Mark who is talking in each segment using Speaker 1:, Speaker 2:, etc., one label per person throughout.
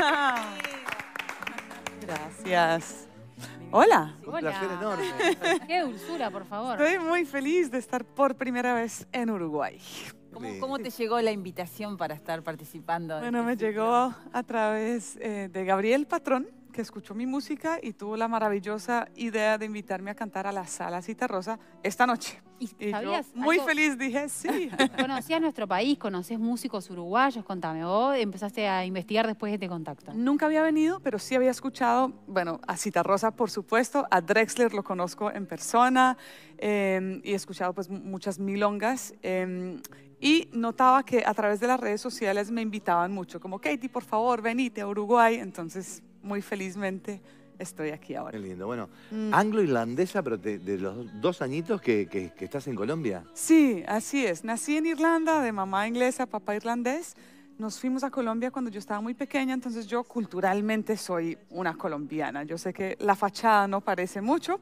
Speaker 1: Gracias. Hola.
Speaker 2: Un placer enorme.
Speaker 3: Qué dulzura, por favor.
Speaker 1: Estoy muy feliz de estar por primera vez en Uruguay.
Speaker 4: ¿Cómo te llegó la invitación para estar participando?
Speaker 1: Bueno, me llegó a través de Gabriel Patrón, que escuchó mi música y tuvo la maravillosa idea de invitarme a cantar a la Sala Citarrosa esta noche.
Speaker 3: ¿Y
Speaker 1: yo
Speaker 3: sabías
Speaker 1: muy
Speaker 3: algo?
Speaker 1: feliz dije sí.
Speaker 3: ¿Conocías nuestro país? ¿Conocés músicos uruguayos? Contame, vos empezaste a investigar después de este contacto.
Speaker 1: Nunca había venido, pero sí había escuchado, bueno, a Citarrosa, por supuesto, a Drexler lo conozco en persona y he escuchado pues muchas milongas. Y notaba que a través de las redes sociales me invitaban mucho, como Katie, por favor, venite a Uruguay. Entonces, muy felizmente estoy aquí ahora.
Speaker 2: Qué lindo. Bueno, anglo-irlandesa, pero de los 2 añitos que estás en Colombia.
Speaker 1: Sí, así es. Nací en Irlanda, de mamá inglesa, papá irlandés. Nos fuimos a Colombia cuando yo estaba muy pequeña, entonces yo culturalmente soy una colombiana. Yo sé que la fachada no parece mucho,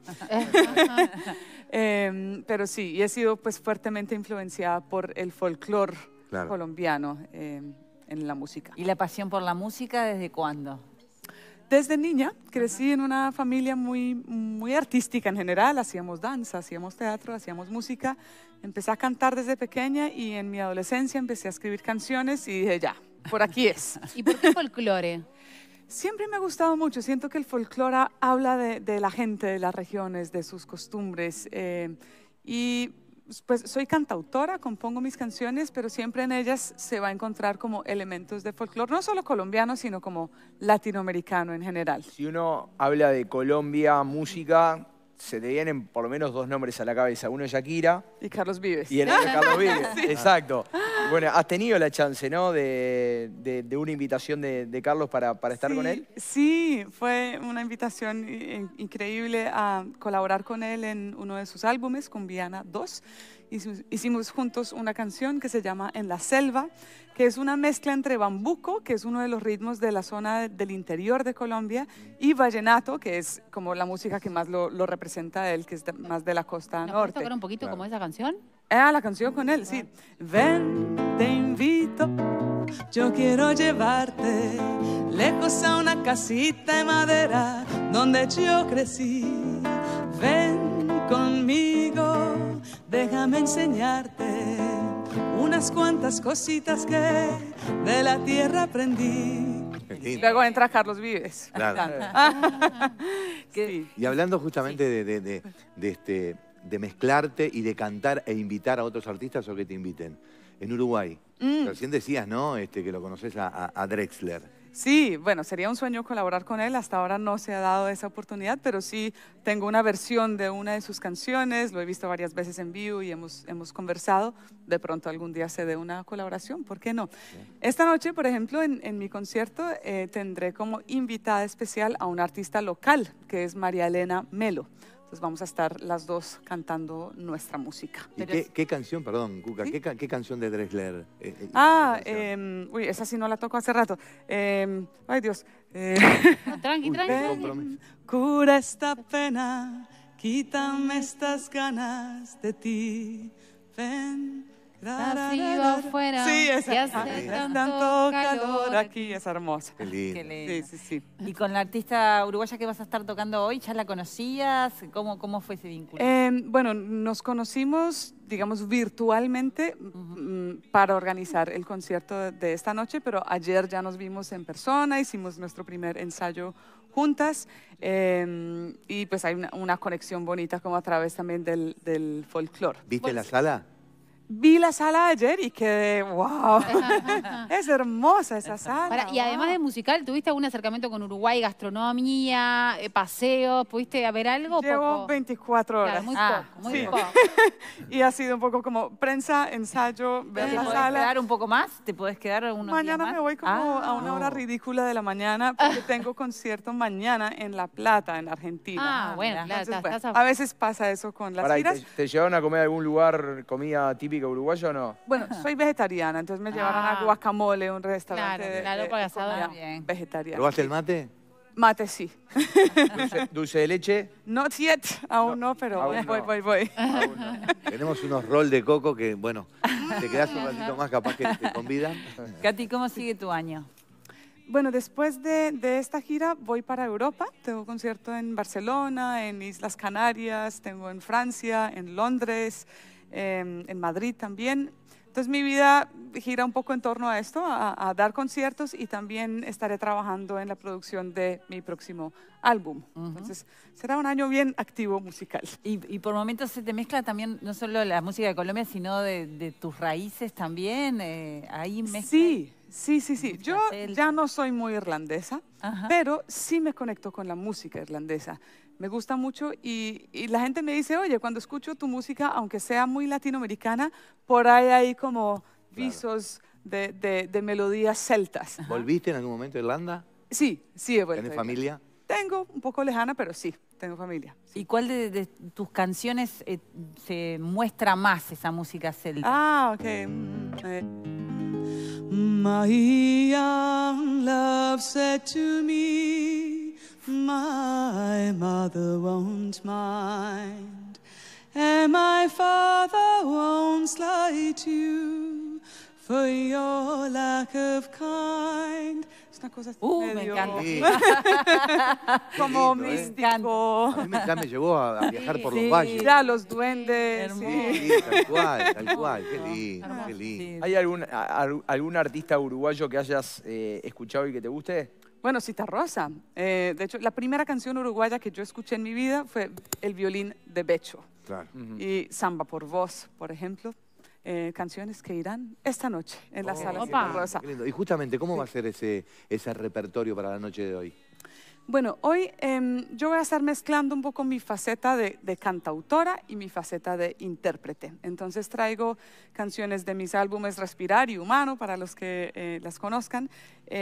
Speaker 1: pero sí, y he sido pues fuertemente influenciada por el folclore colombiano en la música.
Speaker 4: ¿Y la pasión por la música desde cuándo?
Speaker 1: Desde niña crecí en una familia muy artística en general, hacíamos danza, hacíamos teatro, hacíamos música. Empecé a cantar desde pequeña y en mi adolescencia empecé a escribir canciones y dije, ya, por aquí es.
Speaker 3: ¿Y por qué folclore?
Speaker 1: Siempre me ha gustado mucho, siento que el folclore habla de la gente, de las regiones, de sus costumbres y pues soy cantautora, compongo mis canciones, pero siempre en ellas se va a encontrar como elementos de folclore, no solo colombiano, sino como latinoamericano en general.
Speaker 5: Si uno habla de Colombia, música, se te vienen por lo menos 2 nombres a la cabeza. Uno es Shakira.
Speaker 1: Y Carlos Vives.
Speaker 5: Y el otro es Carlos Vives, exacto. Bueno, has tenido la chance, ¿no? De una invitación de Carlos para estar con él.
Speaker 1: Sí, fue una invitación increíble a colaborar con él en uno de sus álbumes, Cumbiana 2. Hicimos juntos una canción que se llama En la Selva, que es una mezcla entre bambuco, que es uno de los ritmos de la zona del interior de Colombia, y vallenato, que es como la música que más lo representa a él, que es más de la costa
Speaker 3: ¿Nos
Speaker 1: norte.
Speaker 3: puedes tocar un poquito como esa canción?
Speaker 1: La canción con él, sí. Ven, te invito, yo quiero llevarte lejos a una casita de madera donde yo crecí. Ven conmigo, déjame enseñarte unas cuantas cositas que de la tierra aprendí. Luego entra Carlos Vives.
Speaker 2: Claro.
Speaker 1: Sí.
Speaker 2: Y hablando justamente de mezclarte y de cantar e invitar a otros artistas o que te inviten. En Uruguay, recién decías, ¿no? Que lo conoces a Drexler.
Speaker 1: Sí, bueno, sería un sueño colaborar con él. Hasta ahora no se ha dado esa oportunidad, pero sí tengo una versión de una de sus canciones. Lo he visto varias veces en vivo y hemos conversado. De pronto algún día se dé una colaboración, ¿por qué no? Esta noche, por ejemplo, en mi concierto tendré como invitada especial a una artista local, que es María Elena Melo. Entonces vamos a estar las dos cantando nuestra música.
Speaker 2: ¿Y qué canción, perdón, Cuca, ¿sí? ¿Qué canción de Drexler?
Speaker 1: Uy, esa sí no la toco hace rato. Ay, Dios.
Speaker 3: Tranqui.
Speaker 1: Cura esta pena, quítame estas ganas de ti. Ven.
Speaker 3: Está frío afuera.
Speaker 1: Sí, esa.
Speaker 3: Y hace
Speaker 1: tanto calor aquí. Es hermosa.
Speaker 2: Qué lindo.
Speaker 4: Qué lindo.
Speaker 1: Sí.
Speaker 4: ¿Y con la artista uruguaya que vas a estar tocando hoy, ya la conocías? ¿Cómo fue ese vínculo?
Speaker 1: Bueno, nos conocimos, digamos, virtualmente para organizar el concierto de esta noche, pero ayer ya nos vimos en persona, hicimos nuestro primer ensayo juntas y pues hay una conexión bonita como a través también del folclore.
Speaker 2: ¿Viste la sala?
Speaker 1: Vi la sala ayer y quedé, wow, es hermosa esa sala.
Speaker 3: Y además de musical, ¿tuviste algún acercamiento con Uruguay, gastronomía, paseos? ¿Pudiste ver algo?
Speaker 1: Llevo
Speaker 3: Poco?
Speaker 1: 24 horas.
Speaker 3: Claro, muy poco.
Speaker 1: Y ha sido un poco como prensa, ensayo, ver
Speaker 4: ¿Te
Speaker 1: la
Speaker 4: podés
Speaker 1: sala.
Speaker 4: quedar un poco más? ¿Te podés quedar unos días
Speaker 1: Mañana
Speaker 4: más?
Speaker 1: me voy como a una hora ridícula de la mañana porque tengo concierto mañana en La Plata, en Argentina.
Speaker 3: Bueno, claro,
Speaker 1: Entonces, a veces pasa eso con las
Speaker 5: Pará,
Speaker 1: giras.
Speaker 5: ¿te llevaron a comer a algún lugar, comida típica uruguaya o no?
Speaker 1: Bueno, soy vegetariana, entonces me llevaron a Guacamole, un restaurante
Speaker 3: Claro, para
Speaker 1: comida
Speaker 4: bien.
Speaker 1: vegetariana.
Speaker 2: ¿Probaste el mate?
Speaker 1: Mate sí.
Speaker 5: ¿Dulce de leche?
Speaker 1: Not yet, aún no, pero
Speaker 5: aún no.
Speaker 1: voy.
Speaker 2: Tenemos unos roll de coco que, bueno, te quedás un ratito más, capaz que te convidan.
Speaker 4: Katy, ¿cómo sigue tu año?
Speaker 1: Bueno, después de esta gira voy para Europa. Tengo concierto en Barcelona, en Islas Canarias, tengo en Francia, en Londres, en Madrid también. Entonces mi vida gira un poco en torno a esto, a dar conciertos, y también estaré trabajando en la producción de mi próximo álbum. Entonces será un año bien activo musical.
Speaker 4: Y por momentos se te mezcla también no solo la música de Colombia, sino de tus raíces también. Ahí mezcla.
Speaker 1: Sí. Yo ya no soy muy irlandesa, pero sí me conecto con la música irlandesa. Me gusta mucho y la gente me dice, oye, cuando escucho tu música, aunque sea muy latinoamericana, por ahí hay como visos de melodías celtas.
Speaker 2: ¿Volviste en algún momento a Irlanda?
Speaker 1: Sí, he vuelto.
Speaker 2: ¿Tenés familia?
Speaker 1: Tengo, un poco lejana, pero sí, tengo familia.
Speaker 4: ¿Y cuál de tus canciones se muestra más esa música celta?
Speaker 1: Ah, ok. My young love said to me, my mother won't mind, and my father won't slight you for your lack of kind. Es una cosa
Speaker 4: me
Speaker 1: medio
Speaker 4: encanta.
Speaker 1: como
Speaker 2: Qué lindo,
Speaker 1: místico.
Speaker 2: A mí ya me llevó a viajar por los valles.
Speaker 1: Ya, los duendes.
Speaker 4: Hermoso.
Speaker 1: Sí.
Speaker 2: Sí, tal cual, qué lindo, qué lindo.
Speaker 5: ¿Hay algún artista uruguayo que hayas escuchado y que te guste?
Speaker 1: Bueno, Citarrosa. De hecho, la primera canción uruguaya que yo escuché en mi vida fue El violín de Becho.
Speaker 2: Claro.
Speaker 1: Y Samba por Vos, por ejemplo. Canciones que irán esta noche en la sala Citarrosa.
Speaker 2: Qué lindo. Y justamente, ¿cómo va a ser ese repertorio para la noche de hoy?
Speaker 1: Bueno, hoy yo voy a estar mezclando un poco mi faceta de cantautora y mi faceta de intérprete. Entonces traigo canciones de mis álbumes Respirar y Humano, para los que las conozcan,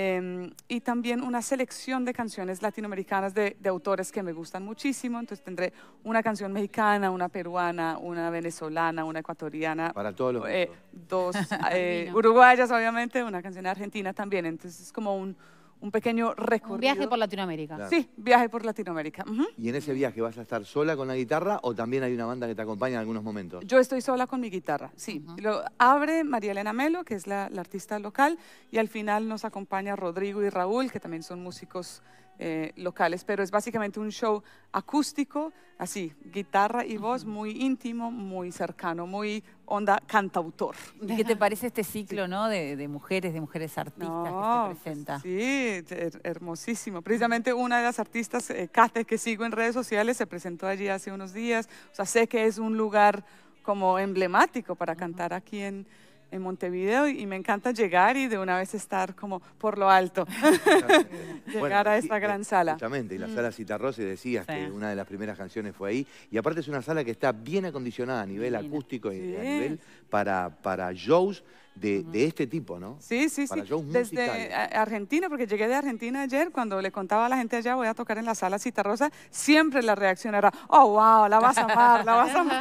Speaker 1: y también una selección de canciones latinoamericanas de autores que me gustan muchísimo. Entonces tendré una canción mexicana, una peruana, una venezolana, una ecuatoriana.
Speaker 2: Para todos los gustos.
Speaker 1: Dos uruguayas, obviamente, una canción argentina también. Entonces es como un pequeño recorrido.
Speaker 3: Un viaje por Latinoamérica.
Speaker 2: Claro.
Speaker 1: Sí, viaje por Latinoamérica.
Speaker 2: ¿Y en ese viaje vas a estar sola con la guitarra o también hay una banda que te acompaña en algunos momentos?
Speaker 1: Yo estoy sola con mi guitarra, sí. Lo abre María Elena Melo, que es la artista local, y al final nos acompaña Rodrigo y Raúl, que también son músicos locales, pero es básicamente un show acústico, así, guitarra y voz, muy íntimo, muy cercano, muy onda cantautor.
Speaker 4: ¿Y qué te parece este ciclo, no, de mujeres artistas que se presenta?
Speaker 1: Sí, hermosísimo. Precisamente una de las artistas, Kate, que sigo en redes sociales, se presentó allí hace unos días. O sea, sé que es un lugar como emblemático para cantar aquí en Montevideo, y me encanta llegar y de una vez estar como por lo alto. Llegar a esta gran sala.
Speaker 2: Justamente, y la sala Citarrosa, decías que una de las primeras canciones fue ahí, y aparte es una sala que está bien acondicionada a nivel acústico y a nivel para shows de este tipo, ¿no?
Speaker 1: Sí.
Speaker 2: Para shows
Speaker 1: Desde
Speaker 2: musicales.
Speaker 1: Argentina, porque llegué de Argentina ayer, cuando le contaba a la gente allá, voy a tocar en la sala Citarrosa, siempre la reacción era, oh, wow, la vas a amar, la vas a amar.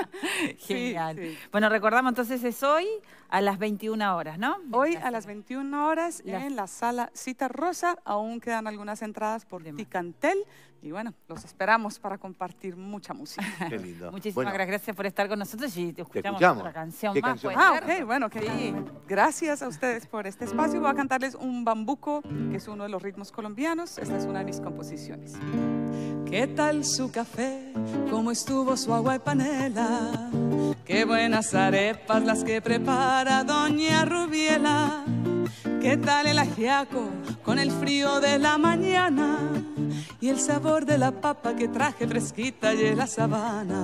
Speaker 4: Genial.
Speaker 1: Sí.
Speaker 4: Bueno, recordamos entonces es hoy a las 21 horas, ¿no?
Speaker 1: Hoy a las 21 horas en la sala Citarrosa. Aún quedan algunas entradas por Ticantel. Y bueno, los esperamos para compartir mucha música.
Speaker 2: Qué lindo.
Speaker 4: Muchísimas gracias por estar con nosotros y te escuchamos
Speaker 2: escuchamos.
Speaker 4: otra canción
Speaker 2: ¿Qué
Speaker 4: más.
Speaker 2: canción?
Speaker 4: ¿puede ser?
Speaker 1: Ok, bueno, gracias a ustedes por este espacio. Voy a cantarles un bambuco, que es uno de los ritmos colombianos. Esta es una de mis composiciones. ¿Qué tal su café? ¿Cómo estuvo su agua y panela? Qué buenas arepas las que prepara doña Rubiela. ¿Qué tal el ajiaco con el frío de la mañana? Y el sabor de la papa que traje fresquita y en la sabana.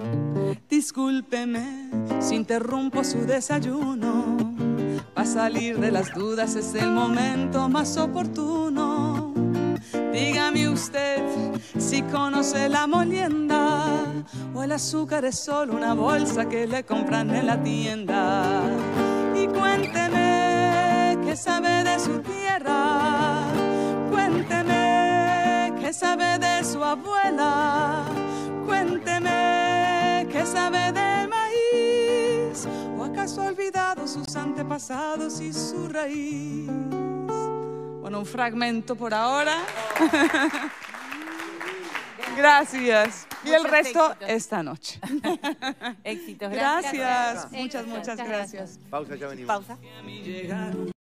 Speaker 1: Discúlpeme si interrumpo su desayuno. Para salir de las dudas es el momento más oportuno. Dígame usted si conoce la molienda o el azúcar es solo una bolsa que le compran en la tienda. Y cuénteme qué sabe de su tierra, cuénteme qué sabe de su abuela, cuénteme qué sabe del maíz, o acaso ha olvidado sus antepasados y su raíz. Bueno, un fragmento por ahora. Gracias. Y el resto esta noche.
Speaker 4: Éxitos.
Speaker 1: Gracias.
Speaker 3: Muchas
Speaker 1: Muchas gracias.
Speaker 2: Pausa, ya venimos.
Speaker 4: Pausa.